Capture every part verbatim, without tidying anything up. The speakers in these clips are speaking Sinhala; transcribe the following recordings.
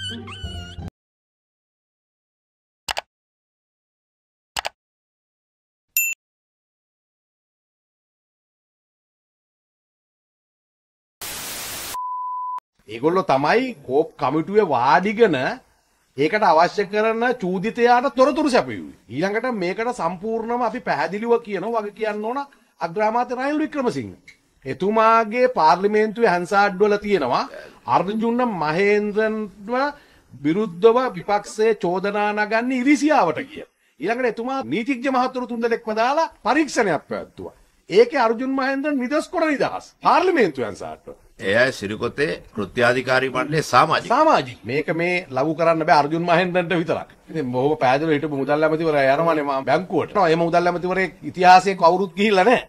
ඒගොල්ලෝ තමයි කෝප් කමිටුවේ වාඩිගෙන ඒකට අවශ්‍ය කරන චූදිතයාට තොරතුරු සැපයුවේ. ඊළඟට මේකට සම්පූර්ණම අපි පැහැදිලිව කියනවා වගේ කියන්න ඕන අග්‍රාමාත්‍ය රනිල් වික්‍රමසිංහ. එතුමාගේ පාර්ලිමේන්තුවේ හැන්සාඩ් වල තියෙනවා අර්ජුන මහේන්ද්‍රන්ව විරුද්ධව විපක්ෂයේ චෝදනා නගන්නේ ඉරිසියාවට කියලා. ඊළඟට එතුමා නීතිඥ මහතුරු තුන්දෙනෙක්ම දාලා පරීක්ෂණයක් පැවැත්තුවා. ඒකේ අර්ජුන මහේන්ද්‍රන් නිදොස් කර නිදහස් පාර්ලිමේන්තුවේ හැන්සාඩ් වල. එයයි සිරිකොතේ කෘත්‍යාධිකාරී මණ්ඩලයේ සමාජික. සමාජික. මේක මේ ලඝු කරන්න බෑ අර්ජුන් මහේන්ද්‍රන්ට විතරක්. ඉතින් බොහොම පැහැදිලිව හිටපු මුදල් ඇමතිවරයා යනවානේ මම බැංකුවට. එහෙම මුදල් ඇමතිවරයෙක් ඉතිහාසයේ කවුරුත් ගිහිල්ලා නැහැ.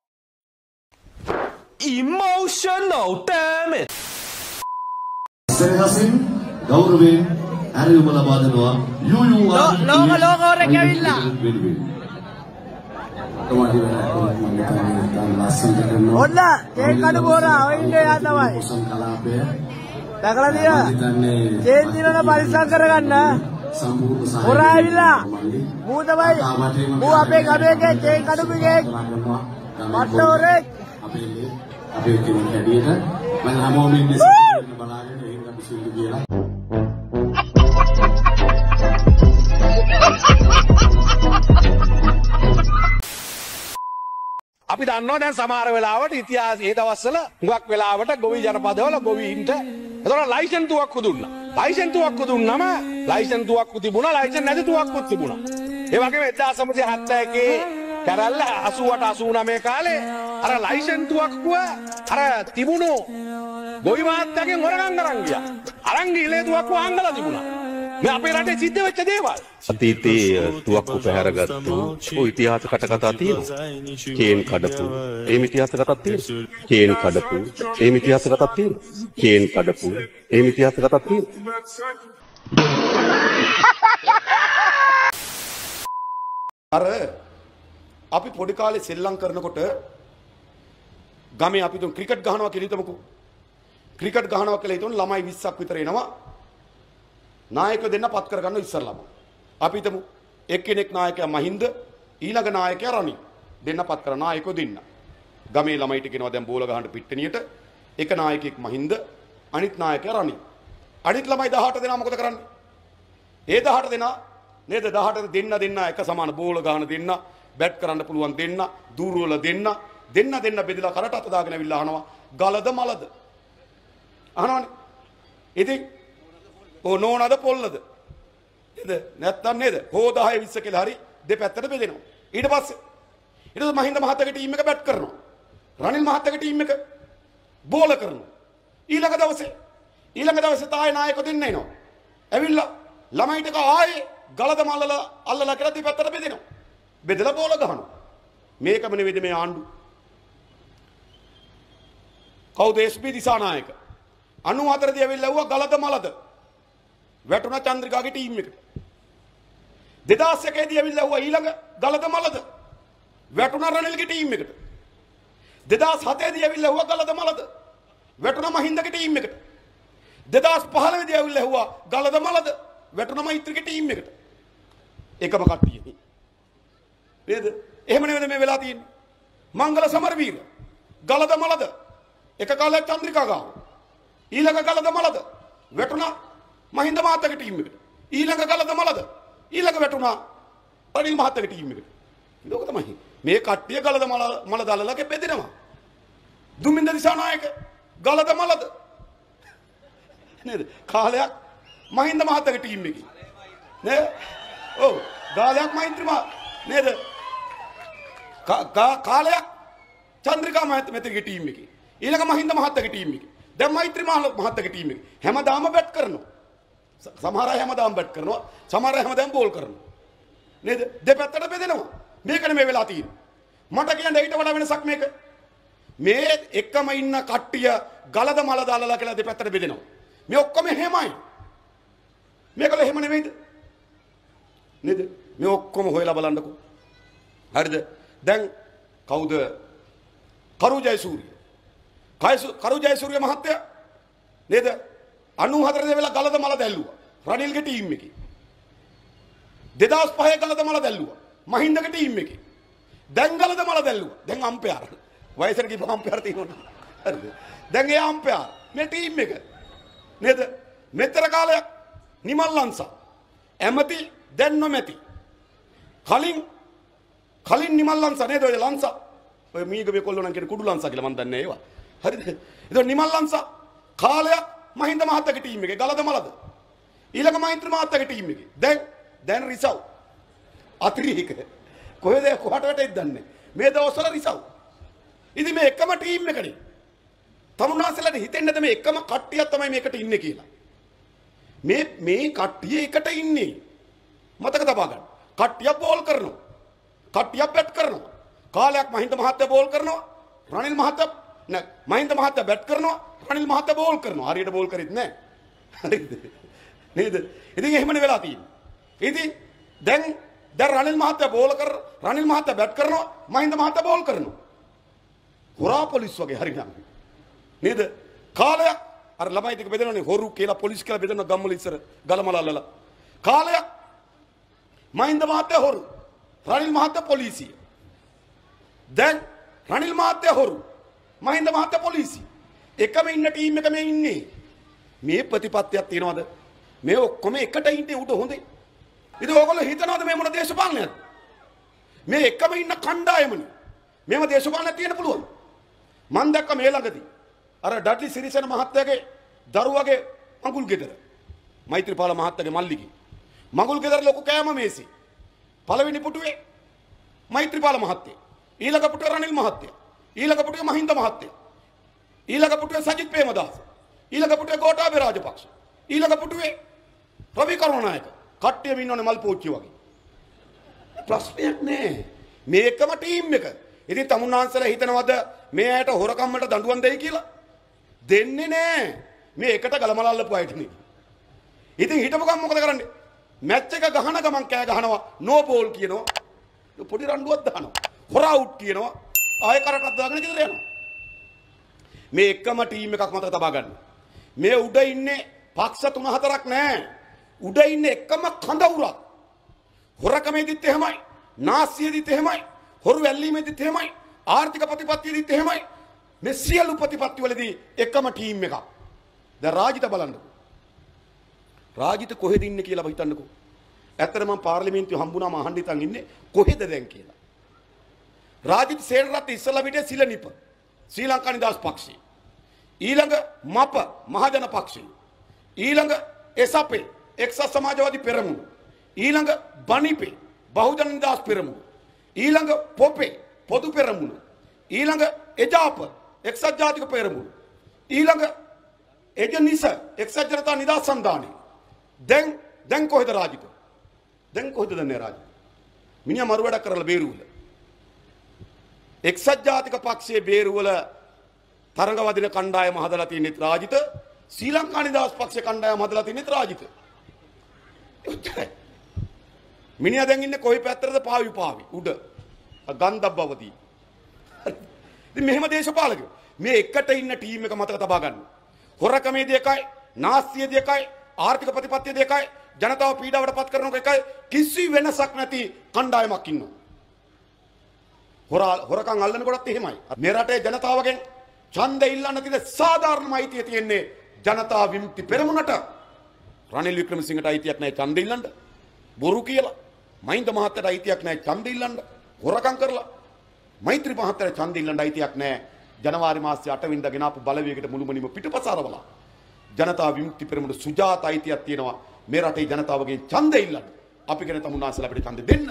Emotional damn it. සෙනහසින් ගෞරවයෙන් ඇරයුම ලබා දෙනවා යූ යූ ආර් ලෝක ලෝකෝරේ කැවිලා. ඔන්න කේක් කඩ බෝරා ඔය ඉන්නේ යා තමයි. දැකලා දියා. කේක් දිනන පරිස්සම් කරගන්න. හොරා ඇවිල්ලා. මූ තමයි මූ අපේ ගමේ කේක් කඩපු කේක්. මට හොරේ අපේ අපේ කෙනෙක් හැටියට මම හැමෝම ඉන්නේ බලාගෙන ඉන්න අපි සිල්ලු කියලා. අපි දන්නවා දැන් සමහර වෙලාවට ඉතිහාසයේ ඒ දවස්වල හුඟක් වෙලාවට ගොවි ජනපදවල ගොවීන්ට එතකොට ලයිසන් තුවක්කු දුන්නා. ලයිසන් තුවක්කු දුන්නම ලයිසන් තුවක්කු තිබුණා, ලයිසන් නැති තුවක්කුත් තිබුණා. ඒ වගේම එක්දාස් නවසිය හතළිස් එකේ කැරල්ල අසූ අට අසූ නවය කාලේ අර ලයිසන් තුවක්කුව අර තිබුණු ගොවි මහත්තයාගෙන් හොරගම් කරන් ගියා. අරන් ගිහලා තුවක්කුව අංගලා තිබුණා. මේ අපේ රටේ සිද්ධ වෙච්ච දේවල්. අතීතයේ තුවක්කු පැහැරගත්තු ඔය ඉතිහාස කටකතා තියෙනවා. චේන් කඩපු ඒ ඉතිහාස කතාවක් තියෙනවා. චේන් කඩපු ඒ ඉතිහාස කතාවක් තියෙනවා. චේන් කඩපු ඒ ඉතිහාස කතාවක් තියෙනවා. අර අපි පොඩි කාලේ සෙල්ලම් කරනකොට ගමේ අපි තුන් ක්‍රිකට් ගහනවා කියලා හිතමුකෝ. ක්‍රිකට් ගහනවා කියලා හිතන ළමයි විස්සක් විතර එනවා. නායකයෝ දෙන්න පත් කරගන්න ඉස්සරලම. අපි හිතමු එක්කෙනෙක් නායකයා මහින්ද ඊළඟ නායකයා රනිල් දෙන්න පත් කරන නායකයෝ දෙන්න. ගමේ ළමයිට කියනවා දැන් බෝල ගහන්න පිට්ටනියට එක නායකයෙක් මහින්ද අනිත් නායකයා රනිල්. අනිත් ළමයි දහඅට දෙනා මොකද කරන්නේ? ඒ දහඅට දෙනා නේද දහඅට දෙන්න දෙන්න එක සමාන බෝල ගහන දෙන්න බැට් කරන්න පුළුවන් දෙන්න දූරුවල දෙන්න දෙන්න දෙන්න බෙදලා කරට අත දාගෙන අවිල්ලා අහනවා ගලද මලද අහනවනේ. ඉතින් ඕ නෝනද පොල්ලද නේද නැත්තම් නේද හෝ දහය විස්ස කියලා හරි දෙපැත්තට බෙදෙනවා. ඊට පස්සේ ඊට පස්සේ මහින්ද මහත්තයාගේ ටීම් එක බැට් කරනවා. රනිල් මහත්තයාගේ ටීම් එක බෝල කරනවා. ඊළඟ දවසේ ඊළඟ දවසේ තායි නායකයෝ දෙන්න එනවා. ඇවිල්ලා ළමයිට ආයේ ගලද මල්ලලා අල්ලලා කියලා දෙපැත්තට බෙදෙනවා. බෙදලා බෝල ගහනවා. මේකම නෙවෙයි මේ ආණ්ඩු. කවුද එස් පී දිසානායක අනූහතර දී ඇවිල්ලා වුණා ගලද මලද වැටුණා චන්ද්‍රිකාගේ ටීම් එකට. දෙදාස් එකේ දී ඇවිල්ලා වුණා ඊළඟ ගලද මලද වැටුණා රනිල්ගේ ටීම් එකට. දෙදාස් හතේ දී ඇවිල්ලා වුණා ගලද මලද වැටුණා මහින්දගේ ටීම් එකට. දෙදාස් පහළොව දී ඇවිල්ලා වුණා ගලද මලද වැටුණා මෛත්‍රීගේ ටීම් එකට. එකම කට්ටිය නේද? එහෙම නෙවෙයි මේ වෙලා තියෙන්නේ. මංගල සමරවීර ගලද මලද එක කාලයක් චන්ද්‍රිකා ගාව. ඊළඟ ගලද මලද වැටුණා මහින්ද මහත්තයාගේ ටීම් එකට. ඊළඟ ගලද මලද ඊළඟ වැටුණා රනිල් මහත්තයාගේ ටීම් එකට. ඒක තමයි. මේ කට්ටිය ගලද මල මල දාලලගේ බෙදෙනවා. දුමින්ද දිසානායක ගලද මලද නේද? කාලයක් මහින්ද මහත්තයාගේ ටීම් එකේ. නේද? ඔව්. කාලයක් මෛත්‍රී මහ නේද? කාලයක් චන්ද්‍රිකා මහත්තයාගේ ටීම් එකේ. ඊළඟ මහින්ද මහත්තයාගේ ටීම් එකේ. දැන් මෛත්‍රී මහත්තයාගේ ටීම් එකේ. හැමදාම බැට් කරනවා. සමහර අය හැමදාම බැට් කරනවා. සමහර අය හැමදාම බෝල් කරනවා. නේද? දෙපැත්තට බෙදෙනවා. මේක නෙමෙයි වෙලා තියෙන්නේ. මට කියන්නේ ඊට වඩා වෙනසක් මේක. මේ එකම ඉන්න කට්ටිය ගලද මල දාලලා කියලා දෙපැත්තට බෙදෙනවා. මේ ඔක්කොම එහෙමයි. මේකල එහෙම නෙමෙයිද? නේද? මේ ඔක්කොම හොයලා බලන්නකෝ. හරිද? දැන් කවුද? කරු ජයසූරිය. කරු ජයසූරිය මහත්තයා නේද? අනූහතර වෙලා ගලද මල දැල්ලුවා. රනිල්ගේ ටීම් එකේ. දෙදහස් පහේ ගලද මල දැල්ලුවා. මහින්දගේ ටීම් එකේ. දැන් ගලද මල දැල්ලුවා. දැන් අම්පයර්. වයසට ගිහම අම්පයර් තියෙනවා. හරිද? දැන් ඒ අම්පයර් මේ ටීම් එක. නේද? මෙතර කාලයක් නිමල් ලංසා. ඇමති දැන් නොමැති. කලින් කලින් නිමල් ලංසා නේද ඔය ලංසා. ඔය මීගවේ කොල්ලෝ නම් කියන කුඩු ලංසා කියලා මන් දන්නේ ඒවා. හරිද? ඒක නිමල් ලංසා කාලයක් මහින්ද මහත්තයාගේ ටීම් එකේ ගලද මලද. ඊළඟ මහින්ද්‍ර මහත්තයාගේ ටීම් එකේ. දැන් දැන් රිසව්. අතිරේක. කොහෙද කොහට වැටෙද්ද දන්නේ. මේ දවස්වල රිසව්. ඉතින් මේ එකම ටීම් එකනේ. තමුන්නාසලට හිතෙන්නද මේ එකම කට්ටියක් තමයි මේකට ඉන්නේ කියලා. මේ මේ කට්ටිය එකට ඉන්නේ. මතක තබා ගන්න. කට්ටිය බෝල් කරනවා. කට්ටිය බැට් කරනවා. කාලයක් මහින්ද මහත්තයා බෝල් කරනවා. රනිල් මහත්තයා නෑ මහින්ද මහත්තයා බැට් කරනවා. රනිල් මහත්තයා බෝල් කරනවා. හරියට බෝල් කරෙත් නෑ. හරිද? නේද? ඉතින් එහෙමනේ වෙලා තියෙන්නේ. ඉතින් දැන් දැන් රනිල් මහත්තයා බෝල් කර රනිල් මහත්තයා බැට් කරනවා. මහින්ද මහත්තයා බෝල් කරනවා. හොරා පොලිස් වගේ හරිනම්. නේද? කාලයක් අර ළමයි ටික බෙදනනේ හොරු කියලා පොලිස් කියලා බෙදන ගම්වල ඉස්සර ගලමලල්ලලා. කාලයක් මහින්ද මහත්තයා හොරු. රනිල් මහත්තයා පොලිසිය. දැන් රනිල් මහත්තයා හොරු. මහින්ද මහත්තයා පොලිසිය. එකම ඉන්න ටීම් එක මේ ඉන්නේ. මේ ප්‍රතිපත්තියක් තියනවද? මේ ඔක්කොම එකට ඉන්නේ උඩ හොඳේ. ඉතින් ඕගොල්ලෝ හිතනවද මේ මොන දේශපාලනයක්ද? මේ එකම ඉන්න කණ්ඩායමනේ. මේව දේශපාලනයක් තියෙන්න පුළුවන්. මම දැක්ක මේ ළඟදී අර ඩඩ්ලි සිරිසේන මහත්තයාගේ දරුවගේ මඟුල් ගෙදර. මෛත්‍රීපාල මහත්තයාගේ මල්ලිගේ. මඟුල් ගෙදර ලොකු කෑම මේසෙ. පළවෙනි පුටුවේ මෛත්‍රීපාල මහත්තයා. ඊළඟ පුටුවේ රනිල් මහත්තයා. ඊළඟ පුටුවේ මහින්ද මහත්තයා. ඊළඟ පුටුවේ සජිත් ප්‍රේමදාස. ඊළඟ පුටුවේ ගෝඨාභය රාජපක්ෂ. ඊළඟ පුටුවේ රවි කරුණානායක. කට්ටියම ඉන්නෝනේ මල් පෝච්චිය වගේ. ප්‍රශ්නයක් නෑ. මේකම ටීම් එක. ඉතින් තමුන්නාන්සලා හිතනවද මේ ඇයට හොරකම්මට දඬුවම් දෙයි කියලා? දෙන්නේ නෑ. මේ එකට ගලමලල්ලපු අයට නේ. ඉතින් හිටපු ගමන් මොකද කරන්නේ? මැච් එක ගහන ගමන් කෑ ගහනවා නෝ බෝල් කියනවා. පොඩි රණ්ඩුවක් දානවා. හොර අවුට් කියනවා. ආයෙ කරටක් දාගෙන ගෙදර යනවා. මේ එකම ටීම් එකක් මතක තබා ගන්න. මේ උඩ ඉන්නේ පක්ෂ තුන හතරක් නෑ. උඩ ඉන්නේ එකම කඳවුරක්. හොරකමේදිත් එහෙමයි. නාස්සියේදිත් එහෙමයි. හොරු වැල්ලීමේදිත් එහෙමයි. ආර්ථික ප්‍රතිපත්තියේදිත් එහෙමයි. මේ සියලු ප්‍රතිපත්ති වලදී එකම ටීම් එකක්. දැන් රාජිත බලන්නකෝ. රාජිත කොහෙද ඉන්නේ කියලා හිතන්නකෝ. ඇත්තට මම පාර්ලිමේන්තුවේ හම්බුනාම අහන්න ඉතින් ඉන්නේ කොහෙද දැන් කියලා. රාජිත සේනරත්න ඉස්සලා පිටේ සිලනිප. ශ්‍රී ලංකා නිදහස් පක්ෂය. ඊළඟ මප මහජන පක්ෂය. ඊළඟ එසපේ එක්සත් සමාජවාදී පෙරමුණ. ඊළඟ බනිපේ බහුජන නිදහස් පෙරමුණ. ඊළඟ පොපේ පොදු පෙරමුණ. ඊළඟ එජාප එක්සත් ජාතික පෙරමුණ. ඊළඟ එජනිස එක්සත් ජනතා නිදහස් සන්ධානය. දැන් දැන් කොහෙද රාජිත? දැන් කොහෙද දන්නේ රාජිත? මිනිහා මරු වැඩක් කරලා බේරුවල. එක්සත් ජාතික පක්ෂයේ බේරුවල තරඟ වදින කණ්ඩායම හදලා තියෙන්නේ රාජිත. ශ්‍රී ලංකා නිදහස් පක්ෂයේ කණ්ඩායම හදලා තියෙන්නේ රාජිත. මිනිහා දැන් ඉන්නේ කොයි පැත්තටද? පාවි පාවි උඩ. ගන්ධබ්බවදී. ඉතින් මෙහෙම දේශපාලකයෝ මේ එකට ඉන්න ටීම් එක මතක තබා ගන්න. හොරකමේදී එකයි, නාස්තියේදී එකයි, ආර්ථික ප්‍රතිපත්තියේදී එකයි, ජනතාව පීඩාවට පත් කරනක එකයි, කිසි වෙනසක් නැති කණ්ඩායමක් ඉන්නවා. හොරා හොරකම් අල්ලන කොටත් එහෙමයි. මේ රටේ ජනතාවගෙන් ඡන්දය ඉල්ලන්න තියෙන සාධාරණම අයිතිය තියෙන්නේ ජනතා විමුක්ති පෙරමුණට. රනිල් වික්‍රමසිංහට අයිතියක් නැහැ ඡන්දය ඉල්ලන්න. බොරු කියලා. මහින්ද මහත්තයාට අයිතියක් නැහැ ඡන්දය ඉල්ලන්න. හොරකම් කරලා. මෛත්‍රී මහත්තයාට ඡන්දය ඉල්ලන්න අයිතියක් නැහැ. ජනවාරි මාසයේ අට වෙනිදා ගෙනාපු බලවේගයට මුළුමනින්ම පිටපසාරවලා. ජනතා විමුක්ති පෙරමුණ සුජාත අයිතියක් තියෙනවා මේ රටේ ජනතාවගෙන් ඡන්දය ඉල්ලන්න. අපි කියන තමුන්නාසලා අපිට ඡන්දය දෙන්න.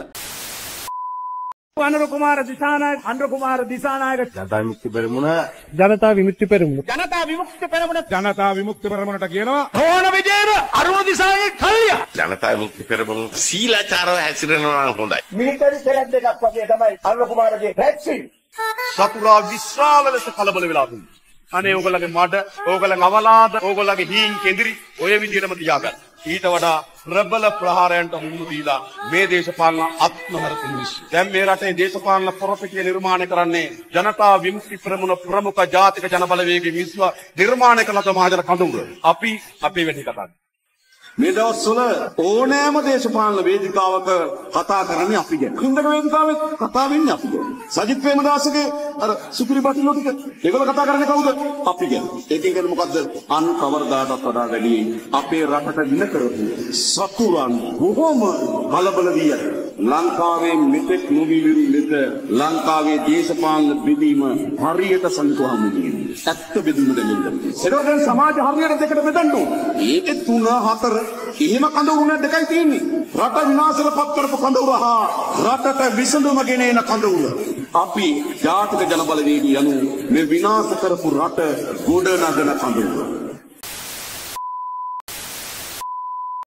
අනුර කුමාර දිසානායක අනුර කුමාර දිසානායක ජනතා විමුක්ති පෙරමුණ ජනතා විමුක්ති පෙරමුණ ජනතා විමුක්ති පෙරමුණ ජනතා විමුක්ති පෙරමුණට කියනවා රෝණ විජේර අරුණ දිසාගේ කල්ලිය. ජනතා විමුක්ති පෙරමුණ සීලාචාරව හැසිරෙනවා නම් හොඳයි. මිලිටරි සෙලක් දෙකක් වගේ තමයි අනුර කුමාරගේ වැක්සින්. සතුරා විශ්‍රාල ලෙස කලබල වෙලා තිබුණා. අනේ ඕගොල්ලගේ මඩ, ඕගොල්ලගේ අවලාද, ඕගොල්ලගේ හීන් කෙඳිරි ඔය විදිහටම තියාගන්න. ඊට වඩා ප්‍රබල ප්‍රහාරයන්ට මුහුණ දීලා මේ දේශපාලන අත්නහරපු මිනිස්සු. දැන් මේ රටේ දේශපාලන ප්‍රොපර්ටිය නිර්මාණය කරන්නේ ජනතා විමුක්ති ප්‍රමුණ ප්‍රමුඛ ජාතික ජනබලවේගයේ මිනිස්සු නිර්මාණය කළ සමාජල කඳුර. අපි අපේ වැඩි කතා මේ දවස්වල ඕනෑම දේශපාලන වේදිකාවක කතා කරන්නේ අපි ගැන. හින්දක වේදිකාවේ කතා වෙන්නේ අපි ගැන. සජිත් ප්‍රේමදාසගේ අර සුපිරි බටිලෝ ටික ඒගොල්ලෝ කතා කරන්නේ කවුද? අපි ගැන. ඒකෙන් කියන්නේ මොකද්ද? අන් කවරදාටත් වඩා වැඩි අපේ රටට වින කරපු සතුරන් බොහොම බලබල වී ඇත. ලංකාවේ මෙතෙක් නොවිවිරු ලෙස ලංකාවේ දේශපාලන බෙදීම හරියට සංකෝහම් වෙන්නේ. ඇත්ත බෙදීම දෙන්නේ. ඒකෙන් සමාජ හරියට දෙකට බෙදන්න ඕනේ. ඒකේ තුන හතර එහෙම කඳවුරු නේ දෙකයි තියෙන්නේ. රට විනාශයට පත් කරපු කඳවුර හා රටට විසඳුම ගෙන එන කඳවුර. අපි ජාතික ජනබලවේගී යනු මේ විනාශ කරපු රට ගොඩ නගන කඳවුර.